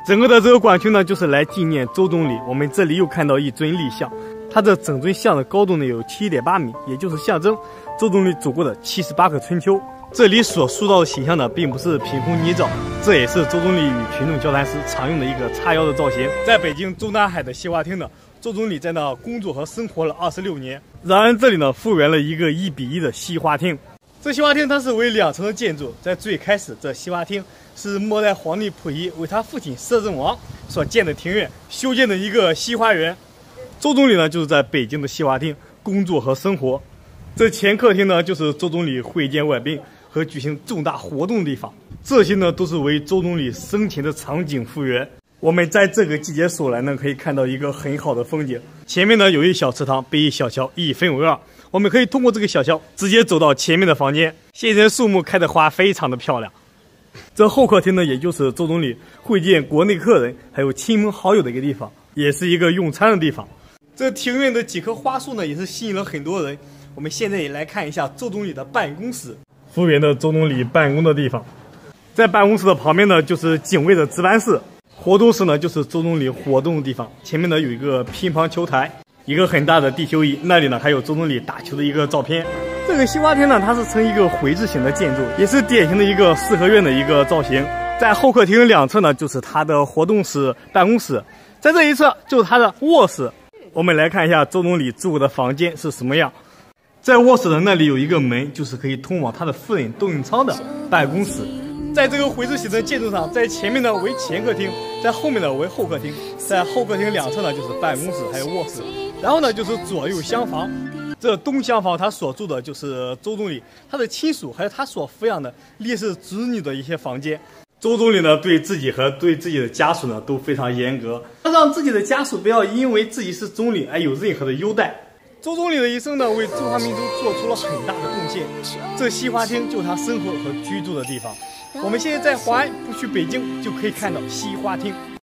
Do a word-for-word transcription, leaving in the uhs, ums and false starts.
整个的这个馆区呢，就是来纪念周总理。我们这里又看到一尊立像，它这整尊像的高度呢有七点八米，也就是象征周总理走过的七十八个春秋。这里所塑造的形象呢，并不是凭空捏造，这也是周总理与群众交谈时常用的一个叉腰的造型。在北京中南海的西花厅呢，周总理在那工作和生活了二十六年。然而这里呢，复原了一个一比一的西花厅。这西花厅它是为两层的建筑，在最开始，这西花厅是末代皇帝溥仪为他父亲摄政王所建的庭院，修建的一个西花园。周总理呢，就是在北京的西花厅工作和生活。这前客厅呢，就是周总理会见外宾和举行重大活动的地方，这些呢都是为周总理生前的场景复原。我们在这个季节所来呢，可以看到一个很好的风景。前面呢有一小池塘，被一小桥一分为二，我们可以通过这个小桥直接走到前面的房间。现在树木开的花非常的漂亮。这后客厅呢，也就是周总理会见国内客人还有亲朋好友的一个地方，也是一个用餐的地方。这庭院的几棵花树呢，也是吸引了很多人。我们现在也来看一下周总理的办公室。复原的周总理办公的地方，在办公室的旁边呢，就是警卫的值班室。活动室呢，就是周总理活动的地方。前面呢有一个乒乓球台，一个很大的地球仪，那里呢还有周总理打球的一个照片。这个西花厅呢，它是呈一个回字形的建筑，也是典型的一个四合院的一个造型。在后客厅两侧呢，就是他的活动室、办公室，在这一侧就是他的卧室。我们来看一下周总理住过的房间是什么样。在卧室的那里有一个门，就是可以通往他的夫人窦永昌的办公室。在这个回字形的建筑上，在前面呢为前客厅，在后面呢为后客厅，在后客厅两侧呢就是办公室还有卧室，然后呢就是左右厢房。这东厢房他所住的就是周总理他的亲属还有他所抚养的烈士子女的一些房间。周总理呢对自己和对自己的家属呢都非常严格，他让自己的家属不要因为自己是总理而有任何的优待。周总理的一生呢，为中华民族做出了很大的贡献。这西花厅就是他生活和居住的地方。我们现在在淮安，不去北京，就可以看到西花厅。